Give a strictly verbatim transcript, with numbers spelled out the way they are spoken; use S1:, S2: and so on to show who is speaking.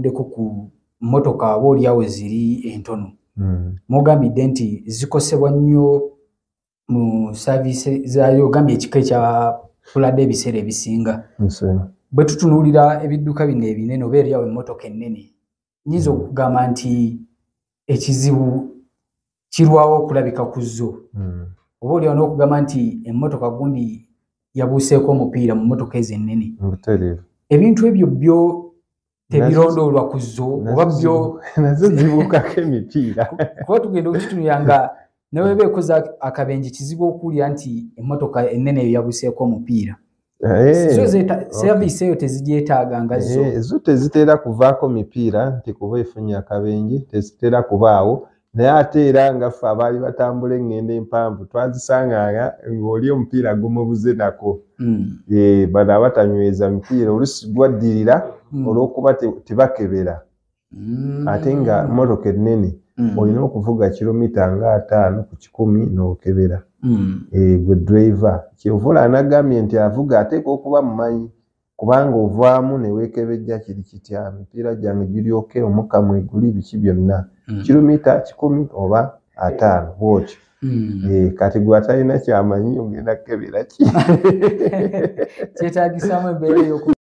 S1: muvuddeko ku mmotoka oboolyawo ziri entono
S2: mm.
S1: mugambidde nti zikosebwa nnyo mu saavisi zaayo ogambye ekika ekya puladde ebiseera ebisinga bwe tutunuulira ebidduka bino ebinene oba eryawo emmotoka ennene nyinza okugamba nti ekizibu kirwawo okulabika ku zo oba olyawo n'okugamba nti emmotoka gundi yabuuseeko omupiira mu mmotoka ezo ennene ebintu ebyo byo tebirondoolwa ku zo oba byo
S2: nazo zibuukako emipiira
S1: kuba tugenda okukitunulira nga ne bweba ekoza akabenje kizibu okuwulira nti emmotoka ennene eyo yabuuseeko omupiira service eyo tezigyetaaganga zo
S2: zo tezitera kuvaako mipiira nti kuba efunye akabenje tezitera kubaawo naye ate era nga ffe abaali batambula eŋŋendo empanvu twazisanganga ng'oli omupiira gumubuze nako bano abatanyweza mipiira oluusi gwaddirira olw'okuba tebakebera ate nga mmotoka ennene olina okuvuga kilomita nga ataano ku kikumi n'okebera gwe driver kyova anagambye nti avuga ateeka okuba mumanyi kubanga ovaamu ne weekebejja kiri kitya mipiira gyange giryoke omukka mweguli biki byonna kilomita kikumi oba ataano bwotyo kati gwe atalina kyamanyi ogenda kukebera ki
S1: kyetaagisaamu embeera